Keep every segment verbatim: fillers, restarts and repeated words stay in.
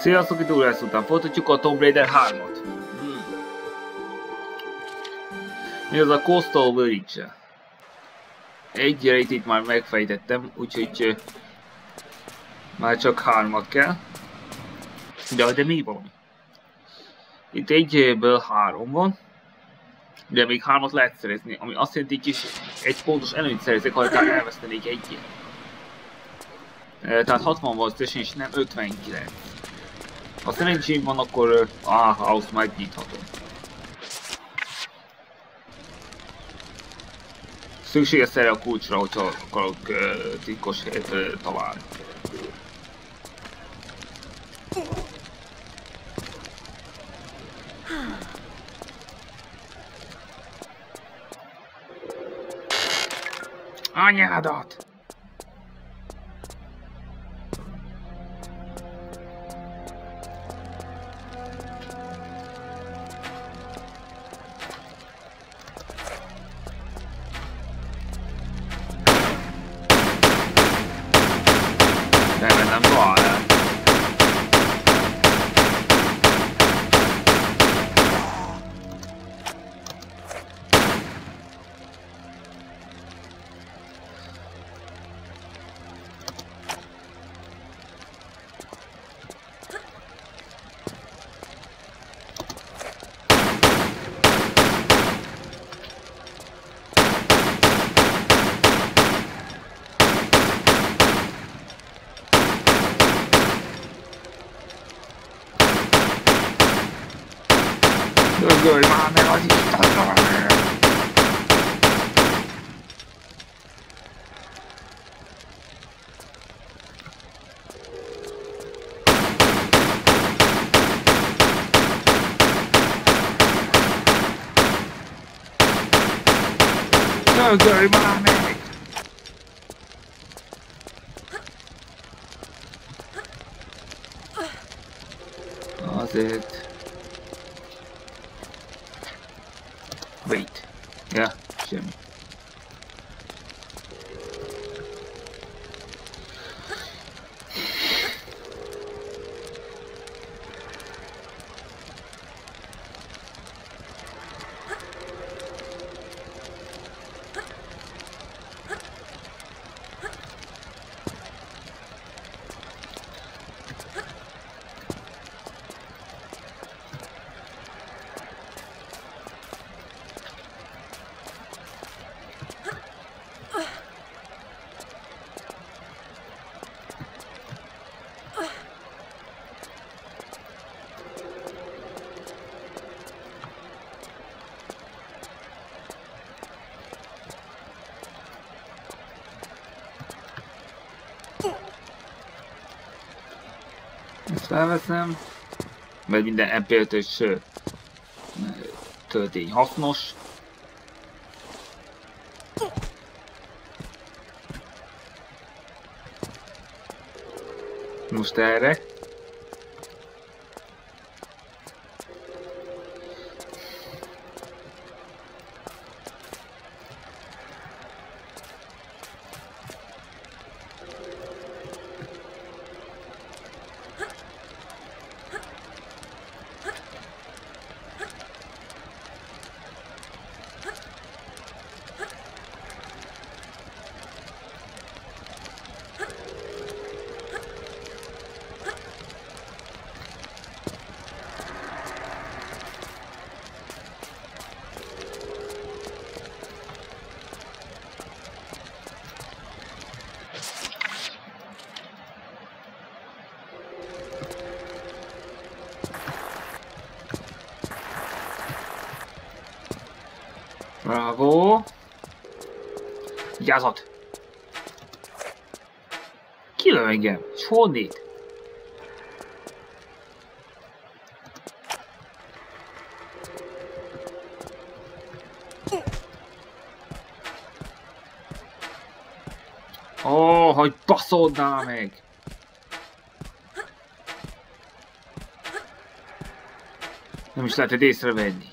Sziasztok, itt újra ezt után folytatjuk a Tomb Raider hármat. Hmm. Mi az a Coastal Village? Egyre itt, itt már megfejtettem, úgyhogy uh, már csak hármat kell. De, de mi van? Itt egyből három van. De még hármat lehet szerezni, ami azt jelenti, hogy is egy pontos előnyt szerezek, ha elvesztenék egyet. Uh, tehát hatvan van az és nem ötvenkilenc. Ha szerencsém van, akkor áh, azt megnyithatom. Szükséges erre a kulcsra, hogyha akarok uh, titkos helyet uh, találni. Anyádat! Dögölj már meg az isztatlan! Dögölj már meg! Azért... Wait. Ja, semmi. Ezt felveszem, mert minden em pé ötös töltény hasznos. Most erre. Bravo! Vigyázat! Kilöv engem! És honnét? Ó, oh, hogy baszódnál meg! Nem is lehetett észrevenni.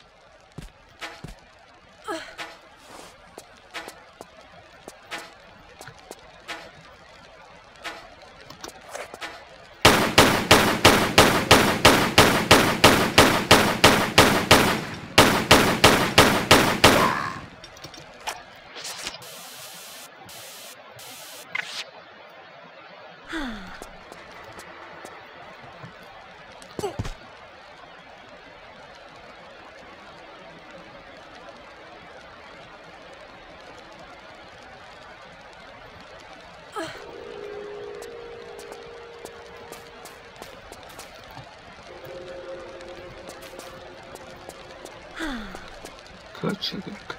Költségek.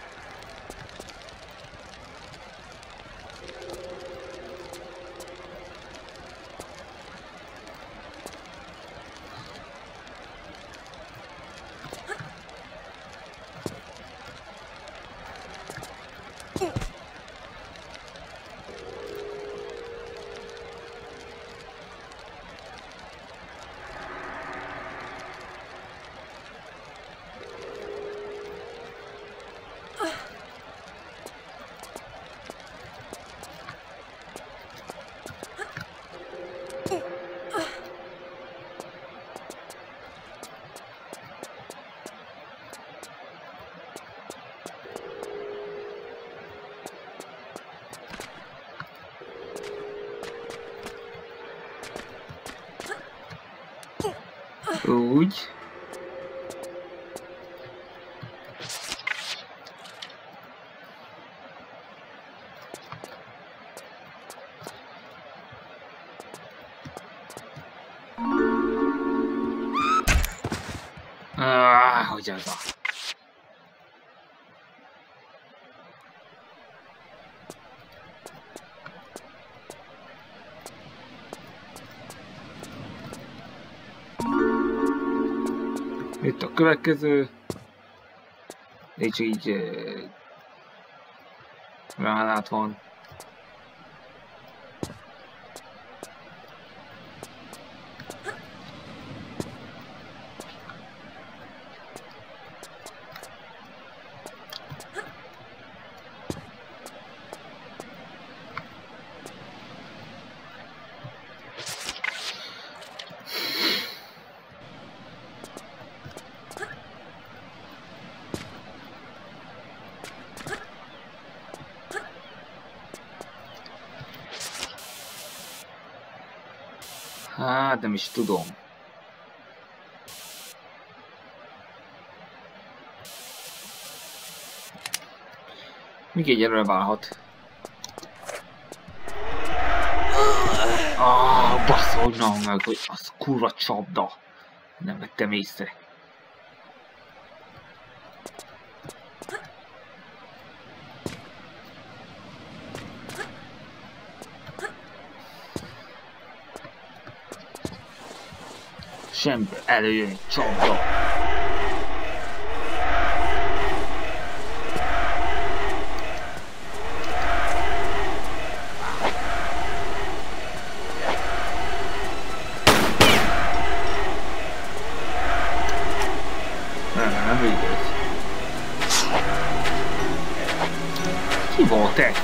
Úgy. Ah, hogy az a... Itt a következő, és így uh, gránát van. Hát nem is tudom. Még egyelőre válhat. Ah, bassza, hogy nem meg, hogy az kurva csapda. Nem vettem észre. Semből előjön egy csapda. Nem, nem igaz. Ki volt ez?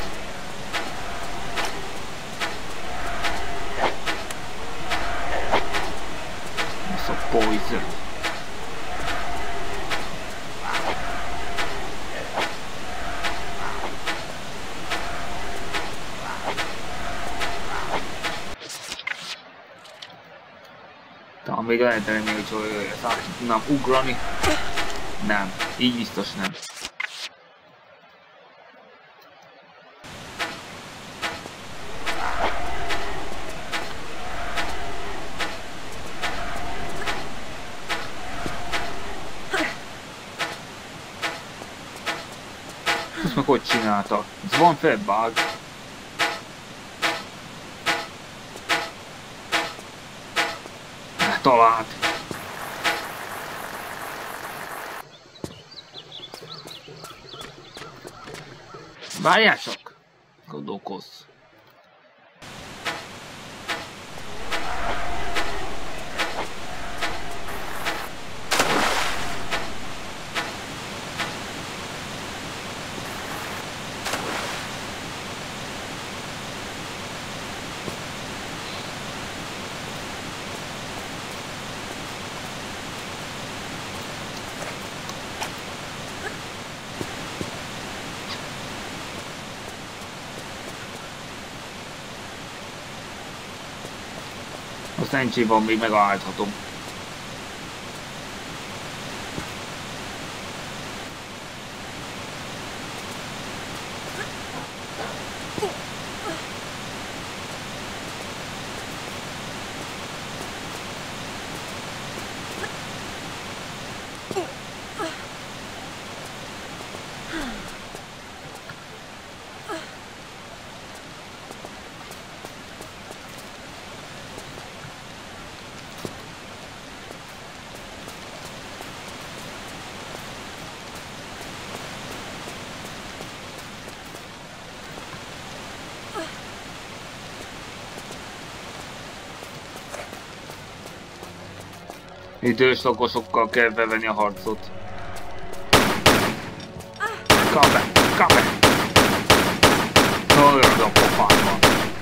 Poison. Talán még lehet remény, hogy át tudnám ugrani. Nem, így biztos nem. Meg hogy csinálta? Ez van felbág. Talált. Várjál csak! Gondolkozz. A szerencsében még megállíthatom. Idős lakosokkal kell bevenni a harcot. Kap be! Kap be! Olyan a pofádban!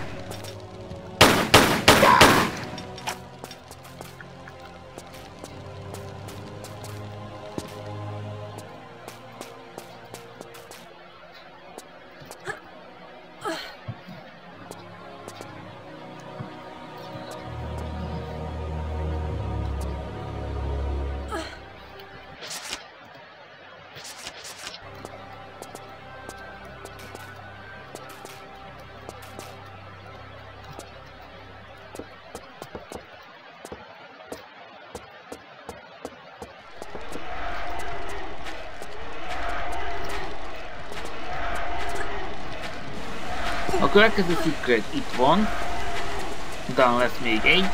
A következő secret itt van, utána lesz még egy.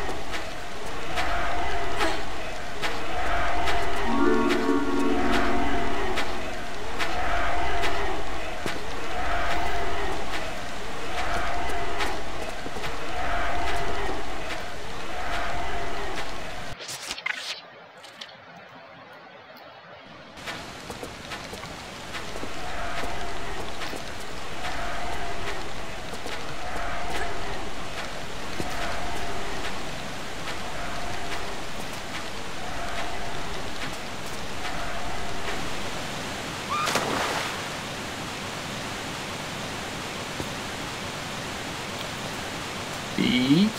Így.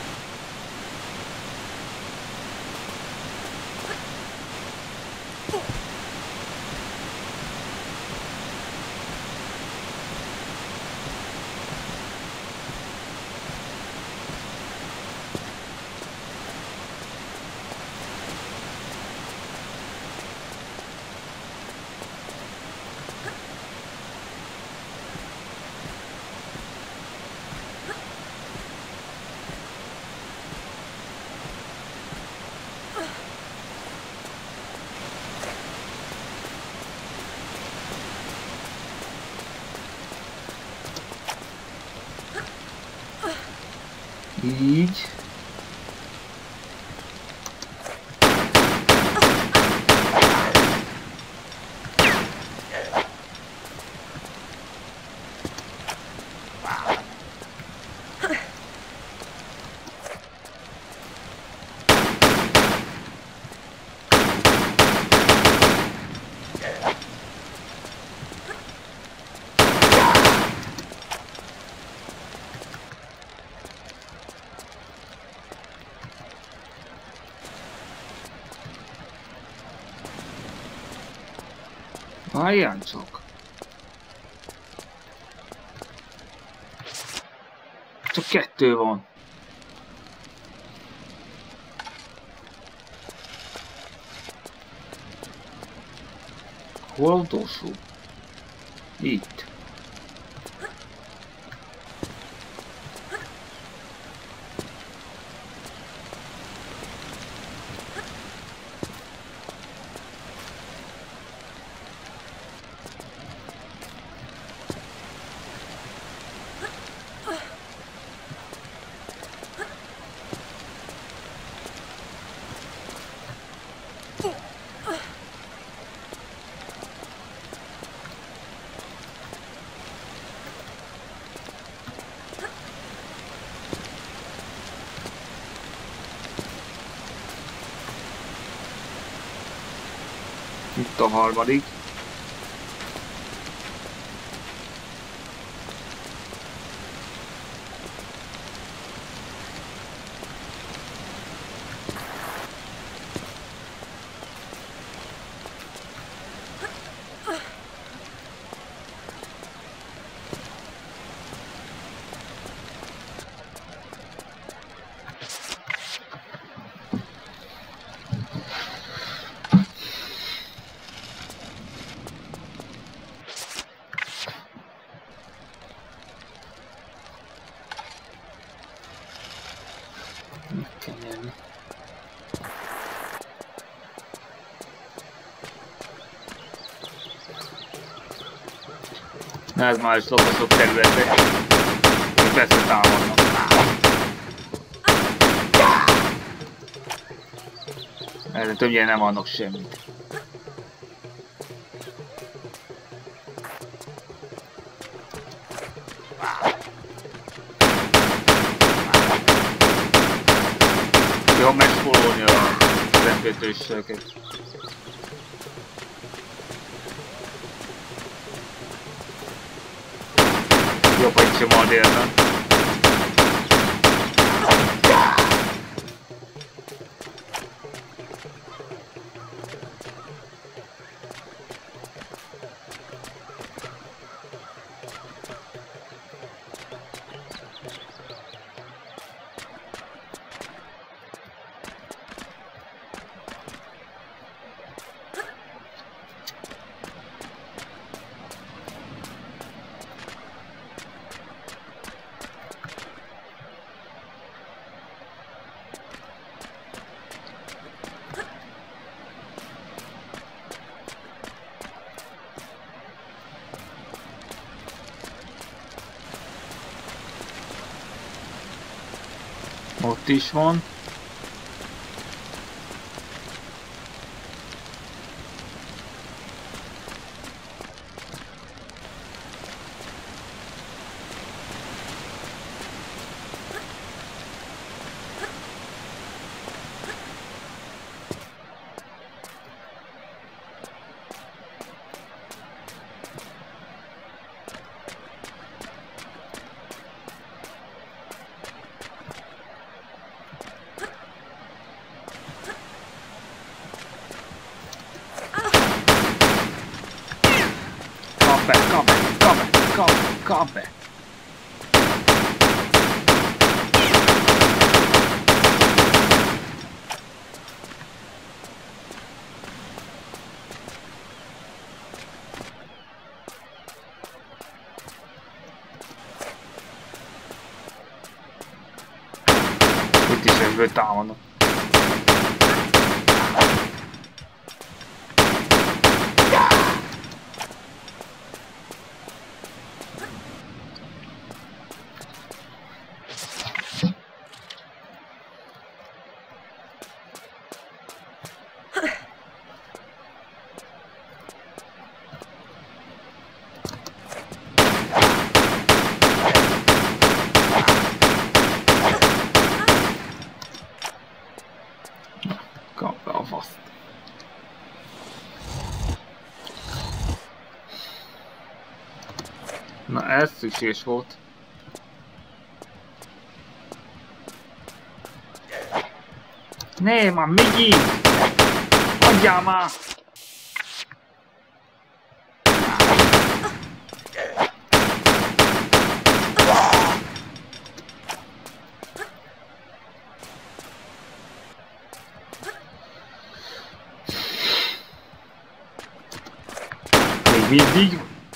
Így. Várjál csak. Csak kettő van. Hol utolsó? Itt. Itt a harmadik. Meg kell nyerni. Na ez már is lokaszok területek. És persze támadnak. Erre többnyire nem adnak semmit. Jó megspórolni a szentkötősöket. Jobb, hogy sem ad érben. Ott is van. Come back, come back, come back, come back. Itt is egyből támadnak. Kapja a faszt. Na ez szükséges volt. Ne, már megint! Adjál már! Mindig.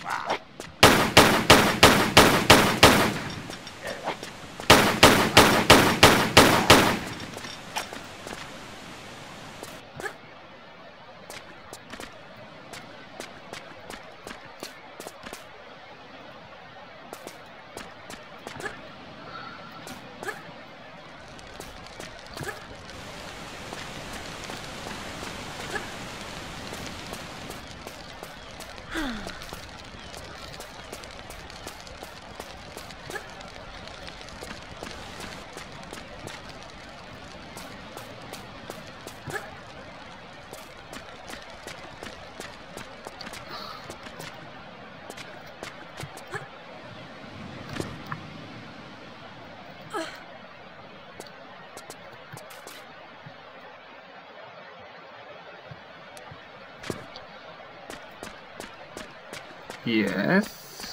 Yes.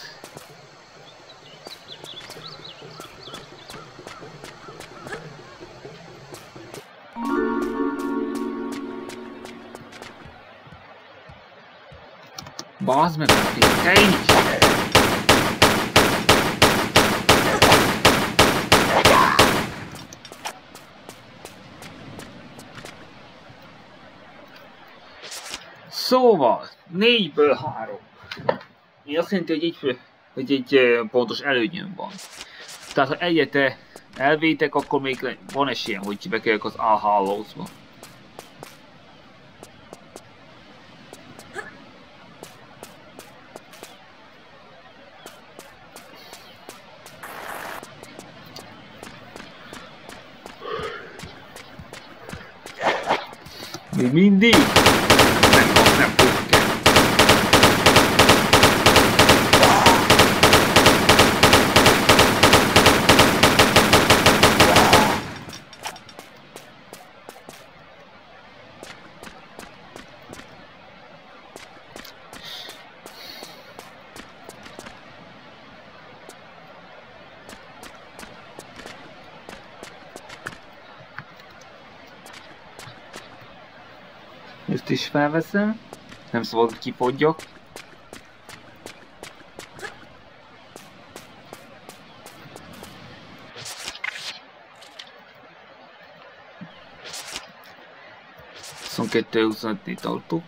Bazd meg, te is! Szóval, négyből három. Mi azt jelenti, hogy egy, hogy egy pontos előnyöm van. Tehát ha egyet elvétek, akkor még van esélyem, hogy bekerülök az A hálózba. Még mindig? Nem, nem fogok el. Ezt is felveszem. Nem szabad, hogy kifogjuk. huszonkettő huszonöt-nél tartok.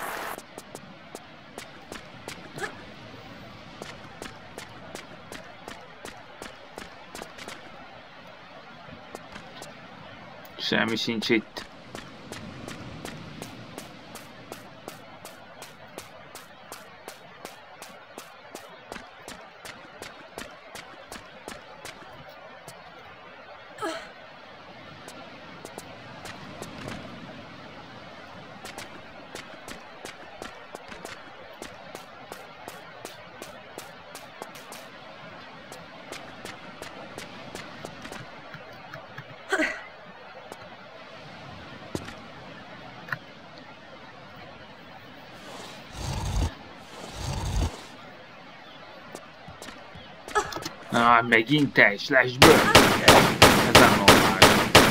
Semmi sincs itt. Ah, megint te is lesből! Ez nem normális.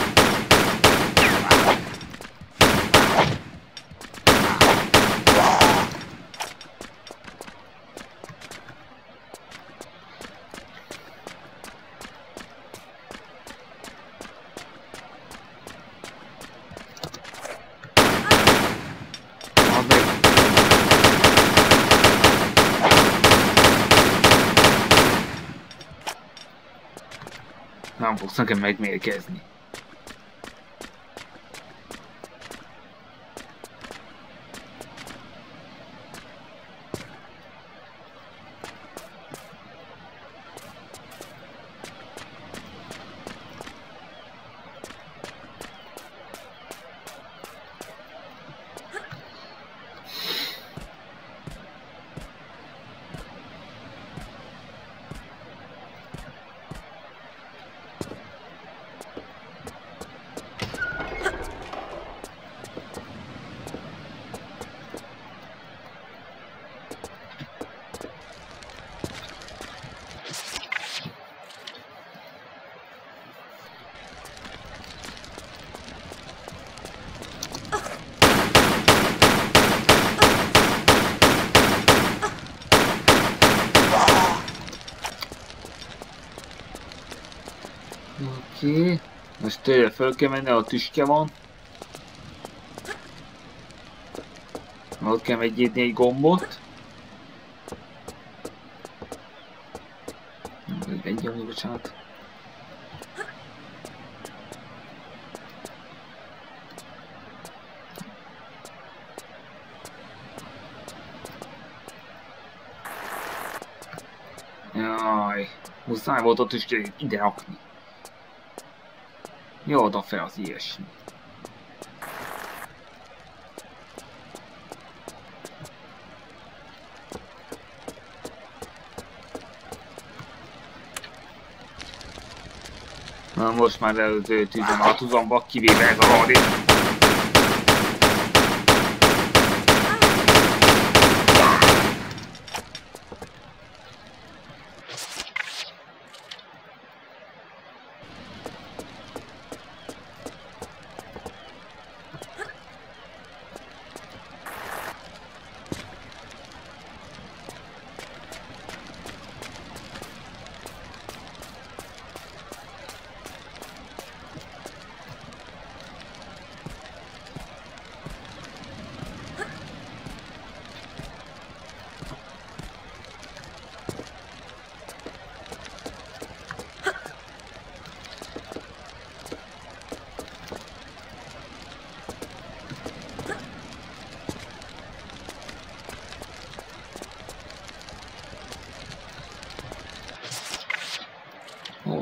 Nem fogsz nekem megmérgezni. Oké, okay. Most tőle föl kell menni, a tüske van. Ott kell megnyitni egy gombot. Egy nyomni, bocsánat. Jaj, muszáj volt a tüskét ide rakni. Jó, oda fel az ilyesmi. Na most már előző tűzön a tuzamba, kivéve ez a radit.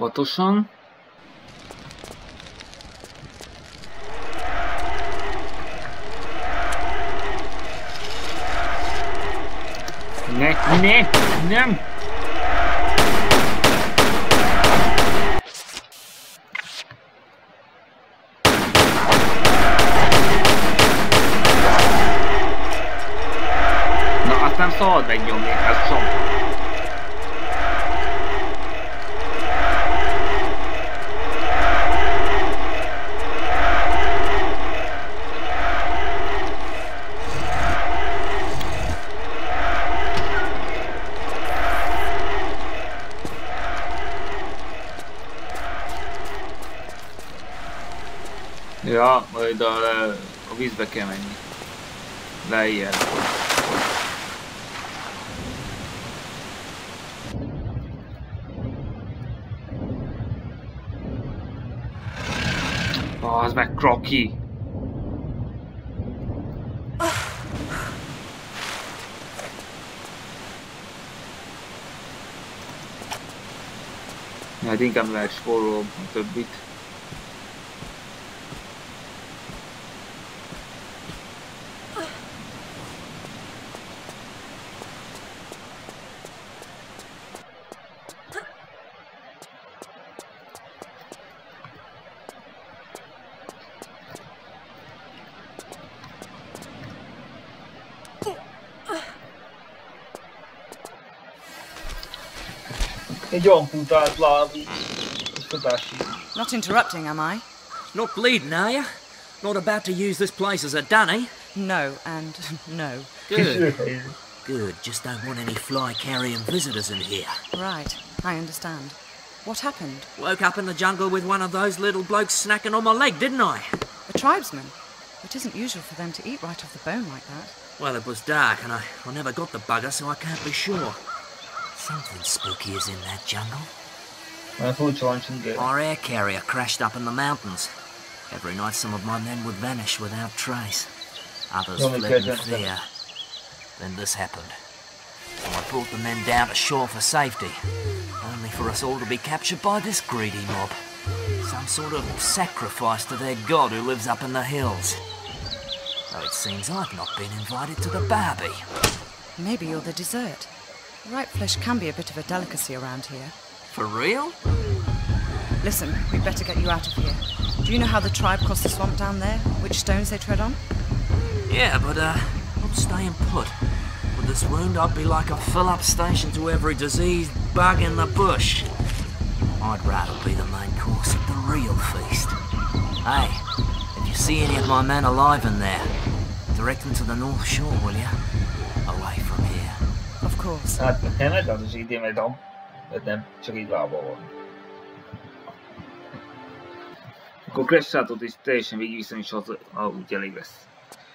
Óvatosan. Ne, ne, nem! Na, azt nem szabad megnyomni, ez sok. Ja, majd a, a vízbe kell menni. Lejjel. Az meg Crocky. Hát inkább megspórolom a többit. Not interrupting, am I? Not bleeding, are you? Not about to use this place as a dunny? No, and no. Good. Good, just don't want any fly-carrying visitors in here. Right, I understand. What happened? Woke up in the jungle with one of those little blokes snacking on my leg, didn't I? A tribesman? It isn't usual for them to eat right off the bone like that. Well, it was dark and I, I never got the bugger, so I can't be sure. Something spooky is in that jungle. Our air carrier crashed up in the mountains. Every night some of my men would vanish without trace. Others fled in fear. Then this happened. So I brought the men down to shore for safety, only for us all to be captured by this greedy mob. Some sort of sacrifice to their god who lives up in the hills. Though it seems I've not been invited to the barbie. Maybe you're the dessert. Ripe flesh can be a bit of a delicacy around here. For real? Listen, we'd better get you out of here. Do you know how the tribe crossed the swamp down there? Which stones they tread on? Yeah, but uh, I'm staying put. With this wound, I'd be like a fill-up station to every diseased bug in the bush. I'd rather be the main course of the real feast. Hey, if you see any of my men alive in there, direct them to the North Shore, will you? Away from here. Of course. Hát tényleg az is idén egy dom, de nem csak így lába van. Akkor Crash Shot-ot is teljesen végigviszem, és az úgy elég lesz.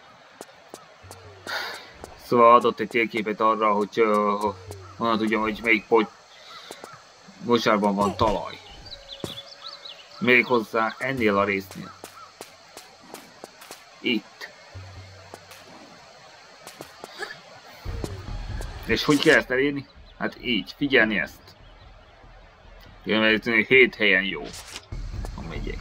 Szóval adott egy térképet arra, hogy uh, honnan tudjam, hogy melyik mocsárban van talaj. Méghozzá ennél a résznél. Itt. És hogy kell ezt elérni? Hát így, figyelni ezt. Mert hét helyen jó, ha megyek.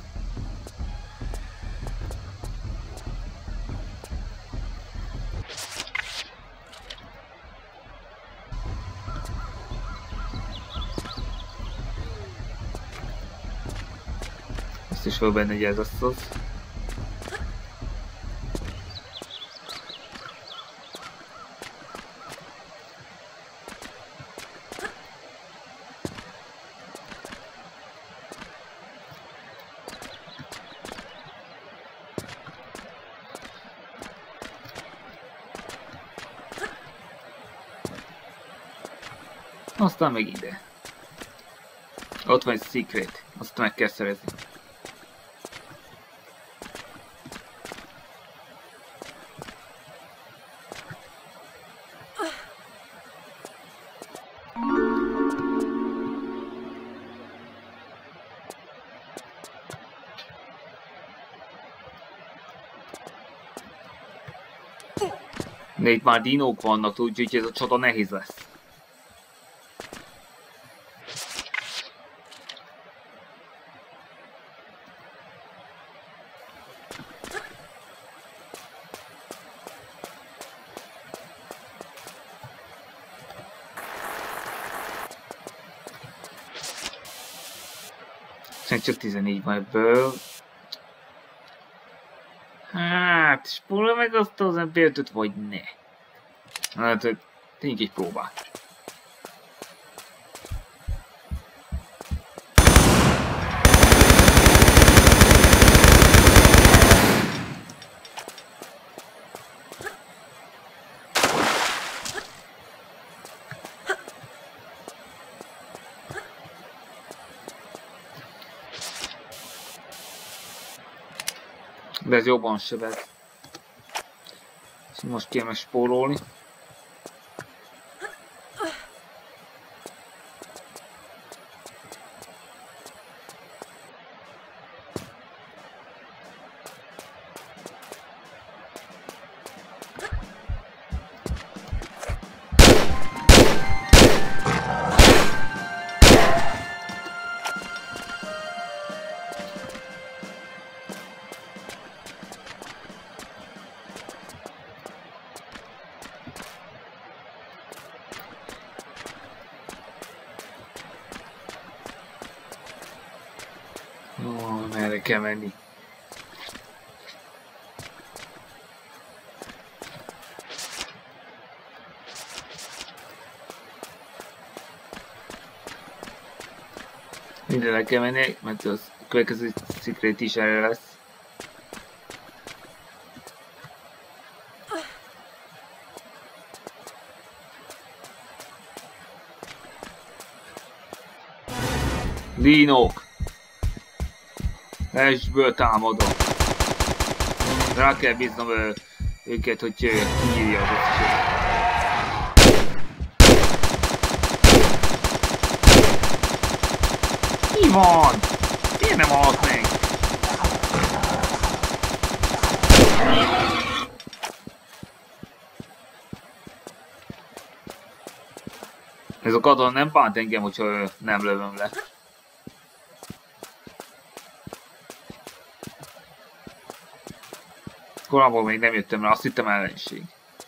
Ezt is fel benne, hogy ez az az. Aztán meg ide. Ott van egy secret, azt meg kell szerezni. De itt már dinók vannak, úgyhogy ez a csata nehéz lesz. meg csak tizennégy van ebből. Hát, spórol meg azt az embert, vagy ne. Hát, tényleg egy próbát. De ez jobban sebez. És most kéne spórolni. Ó, merre kell menni? Mindenre kell menni, mert az következő secret is erre lesz. Dinók! Lesből támadom. Rá kell bíznom ö, őket, hogy kiírja az összeset. Mi van? Miért nem halt meg? Ez a katona nem bánt engem, hogyha nem lövöm le. Korábban még nem jöttem rá, azt hittem ellenség.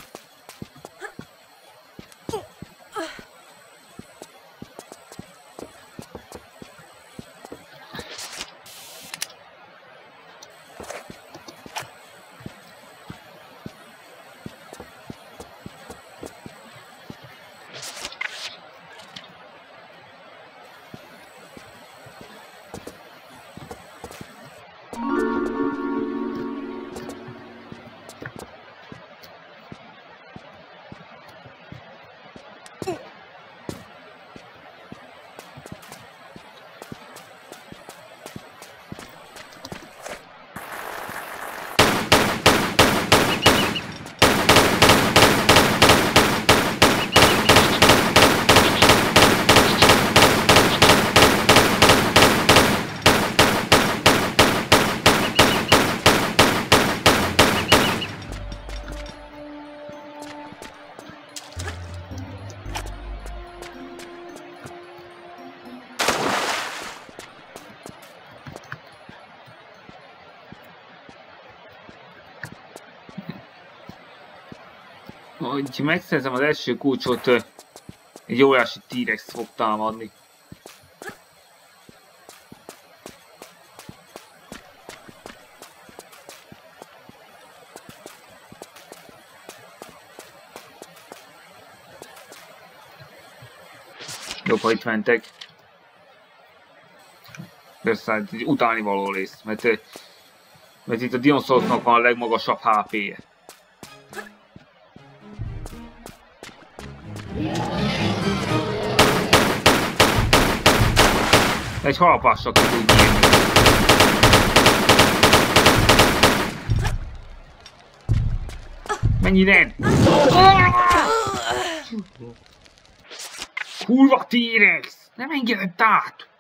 Hogy megszerzem az első kulcsot, egy óriási T-rex fog támadni. Jobb, ha itt mentek. Persze, hát utáni való rész, mert, mert itt a dinoszaurusznak van a legmagasabb há pé-je. Egy harapással ki tud nyílni. Menj innen! Kurva T-rex! Nem engedett át!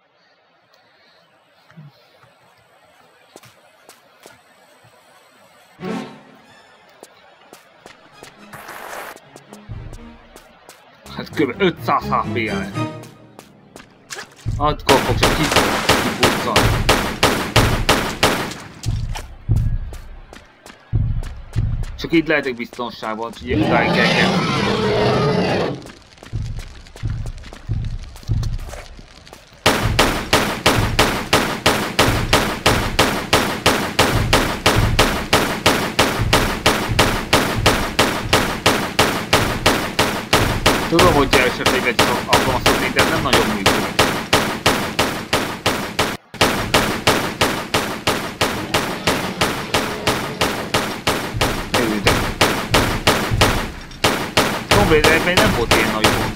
Hát kb. ötszáz há pé-je lett. Akkor fog csak kipuccal. Csak itt lehetek biztonságban, úgyhogy utáig kell kell. Tudom, hogy esetleg egy alkalmazhatni, de nem nagyon működik. Ő, de... Tomb Raiderben nem volt ilyen nagy gondom.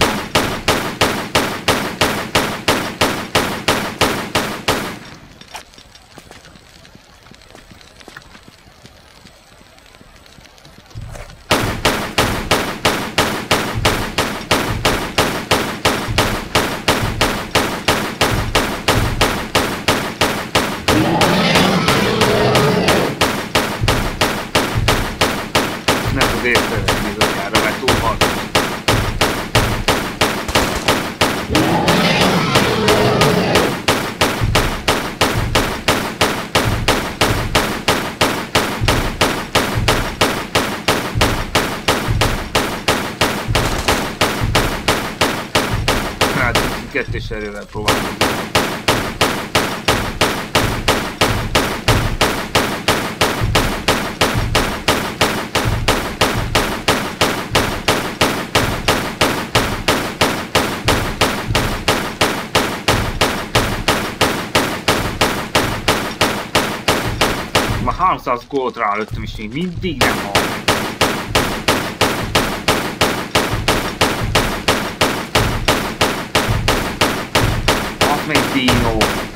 Kettős erővel próbálom. Már háromszáz gólt rálőttem, és még mindig nem hal. Meg Dino.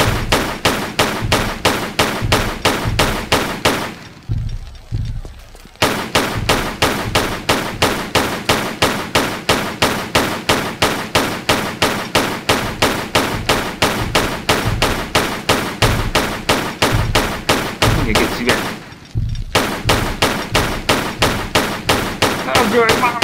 Még egy szíve. Ögölj már!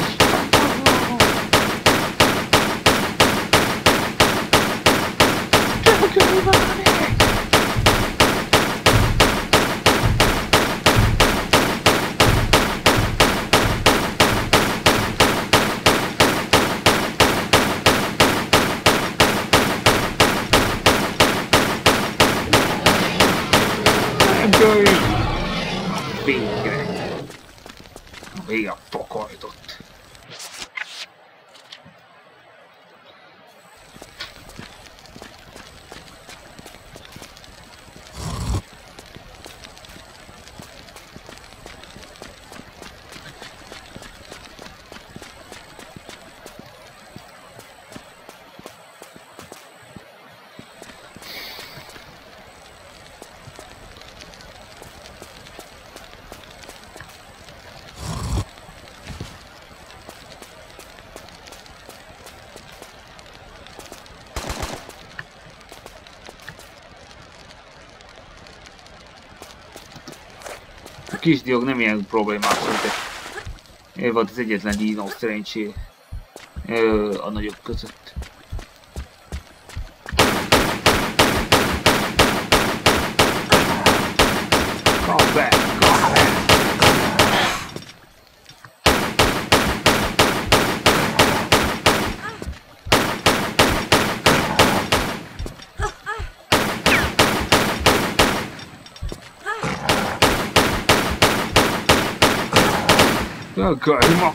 Végre! Végre pokoltott. A kisdiók nem ilyen problémás, de ő volt az egyetlen dínó szerencsé a nagyobb között. Come back, come back. Okay, ma.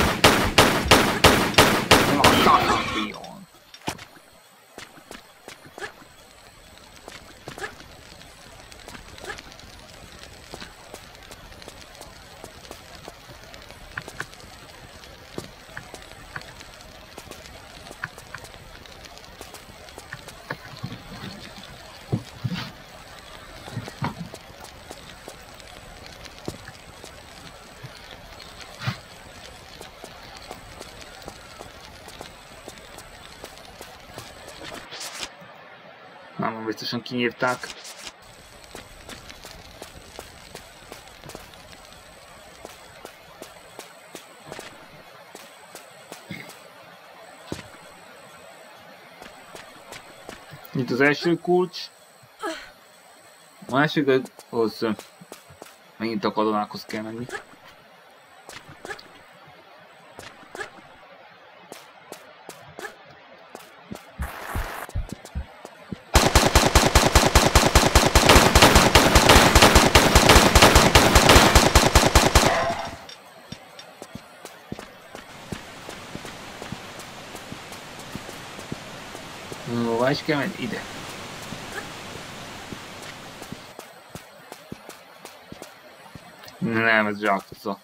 Nem, biztosan kinyírták. Itt az első kulcs. A másik az megint a katonákhoz kell menni. Hová is kell menni? Ide. Nem, ez zsákutca.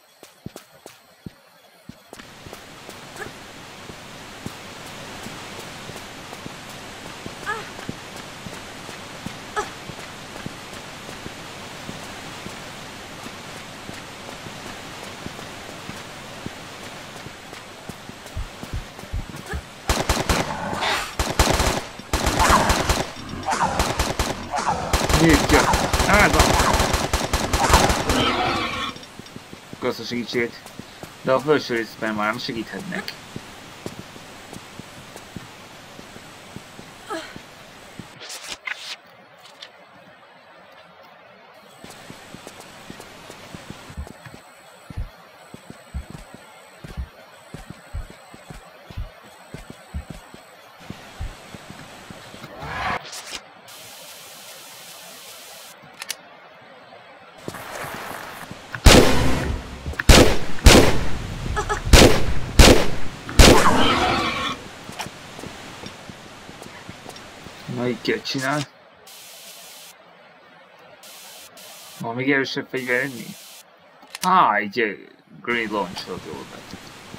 Kösz a segítségét, de a felső részben már nem segíthetnek. Na, így kell csinálni. Van még erősebb fegyver enni? Á, egy Green Launcher jól lett.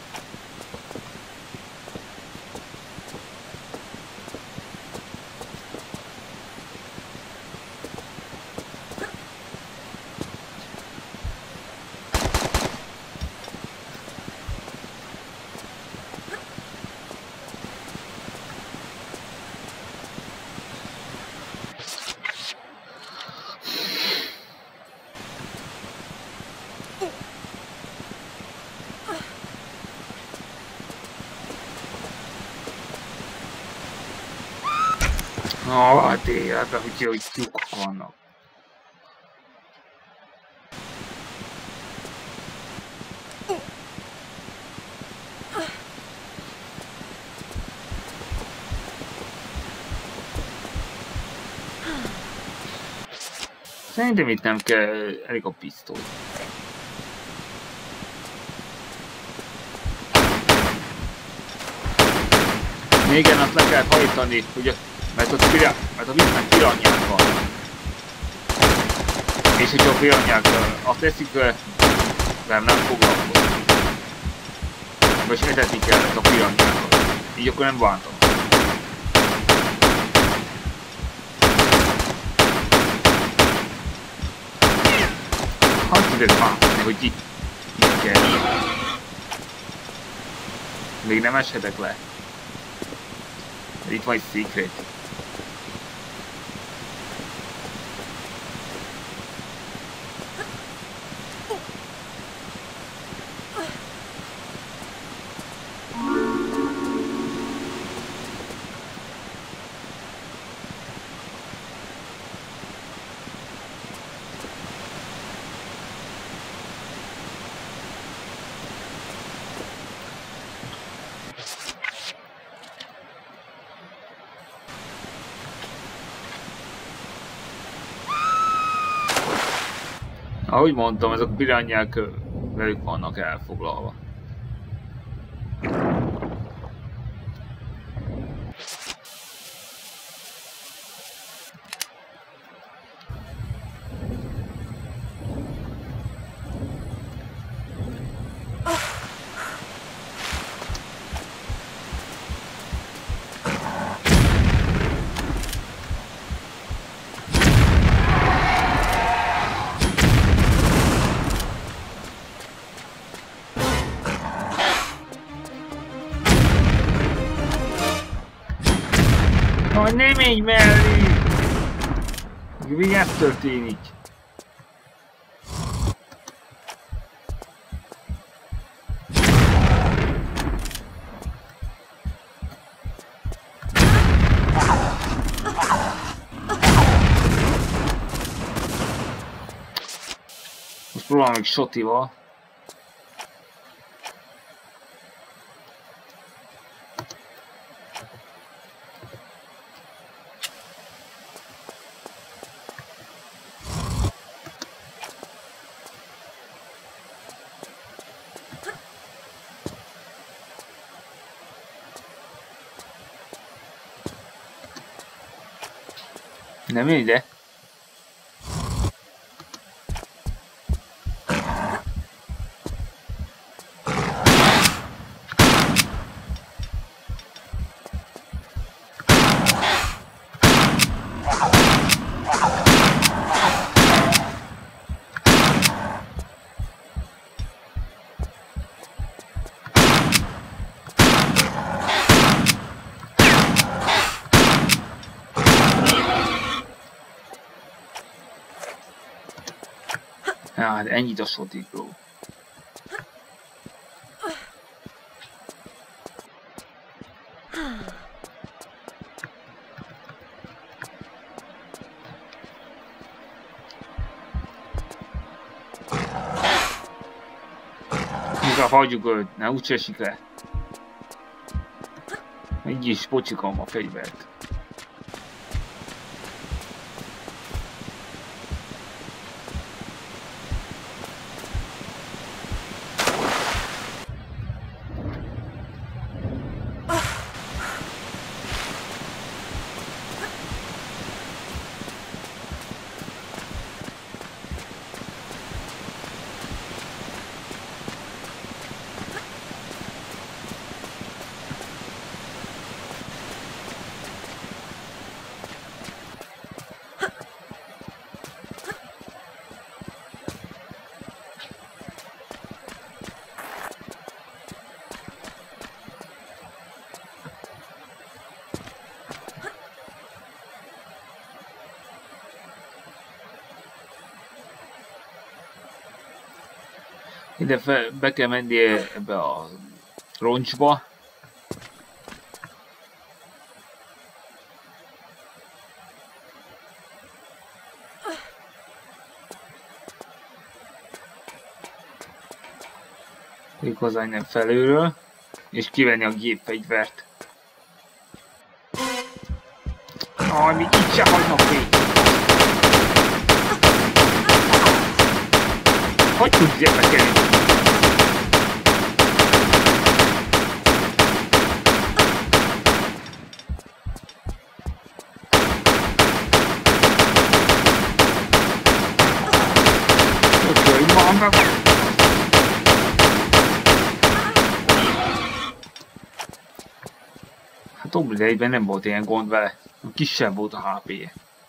No, hát életben, hogy hogy lyukak vannak. Szerintem itt nem kell, elég a pisztoly. Igen, azt le kell hajtani, ugye? Mert ott, pira, mert a vízben piranyák vannak. És hogyha a piranyák azt teszik, nem, nem foglalkozik. Most etetni kellett a piranyákat. Így akkor nem bántam. Hadd tudod mászni, hogy itt, itt kell. Még nem eshetek le. Itt van egy secret. Ahogy mondtam, ezek a pirányák velük vannak elfoglalva. Nem menj mellé! Mi ez történik? Most próbálom még shotival. Nem ide? Hát ennyit a sotikról. Inkább hagyjuk őt, ne úgy esik le. Így is pocsikom a fegyvert. Ide fel, be kell menni ebbe a roncsba. Méghozzá innen felülről, és kivenni a gépfegyvert. Aj, még itt se hagynak még! Hogy tudsz ebbe kerülni? Oké, mamma! Hát Obrideiben nem volt ilyen gond vele, kisebb volt a há pé-je.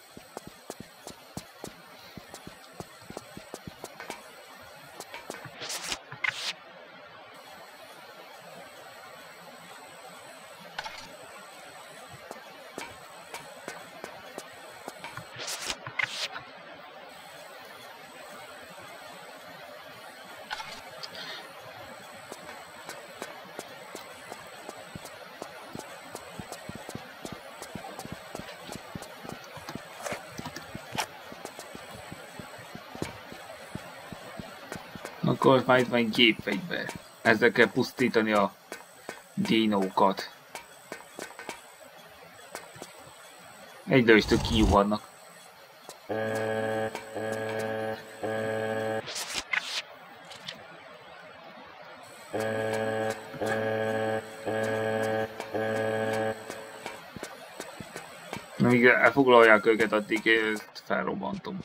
Akkor már itt van egy gépfegyver. Ezzel kell pusztítani a dinókat. Egy lövést kiuhannak. Amíg elfoglalják őket, addig ezt felrobbantom.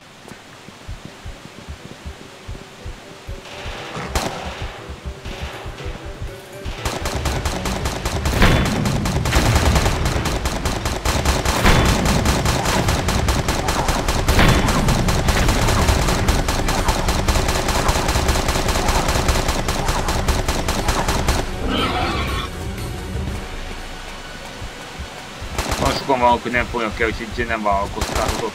Sokan vannak, hogy nem fognak el, úgyhogy nem vállalkoztálhatok.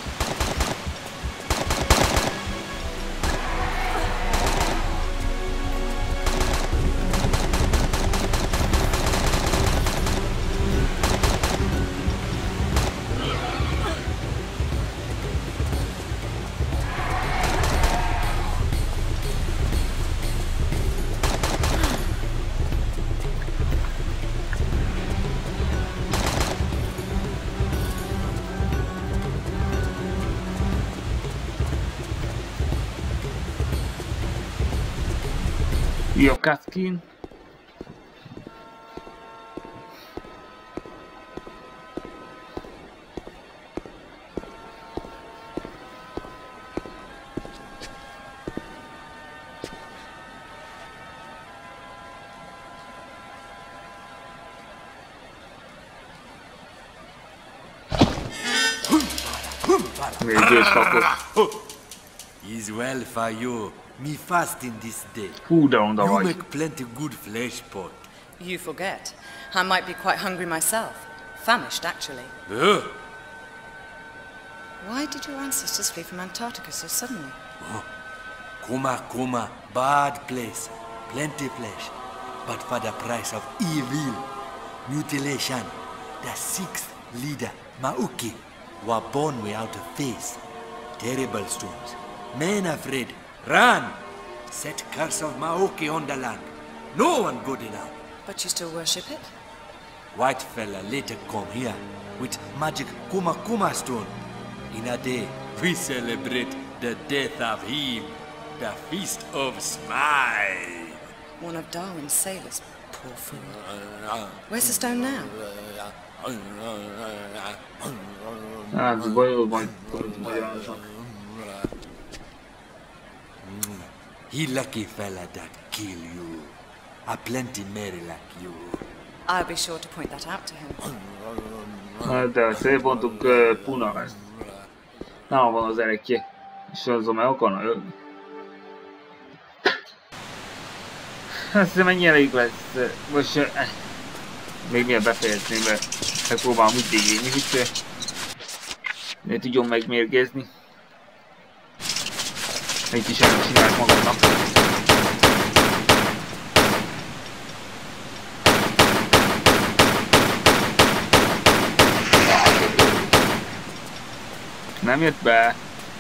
Jó, Katkin. Még győzfakot. Is well for you. Me fasting this day. Hú, de onda You vagy. make plenty good flesh pot. You forget. I might be quite hungry myself. Famished, actually. Uh, Why did your ancestors flee from Antarctica so suddenly? Kuma Kuma, bad place. Plenty flesh. But for the price of evil. Mutilation. The sixth leader, Mauki, was born without a face. Terrible stones. Men afraid. Run! Set curse of Maoki on the land. No one good enough. But you still worship it? White fella later come here with magic Kuma Kuma stone. In a day, we celebrate the death of him. The Feast of Smile. One of Darwin's sailors. Poor fool. Where's the stone now? Hát, bajolban magyarázom. He lucky fella that kill you. A plenty merry like you. I'll be sure to point that out to him. Hát, de szép mondtuk uh, Puna lesz. Nálam van az erekje. És azon meg akarna jönni. Hát szerintem ennyi elég lesz. Most eh, még miért befejezném, mert megpróbálom úgy végigni, hogy ne tudjon megmérgezni. Egy is ezt csinálok magamnak. Nem jött be.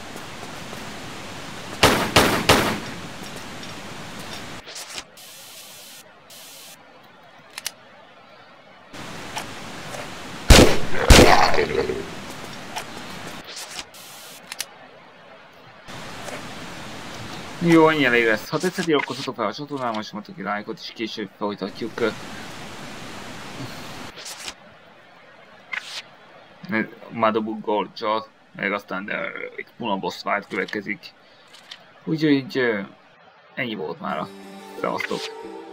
Jó, ennyi elég lesz. Ha tetszett, iratkozzatok fel a csatornámon, és mondtok egy lájkot, és később folytatjuk Madabug Gorge-al, meg aztán egy Puna boss fight következik. Úgyhogy ennyi volt mára. Szevasztok!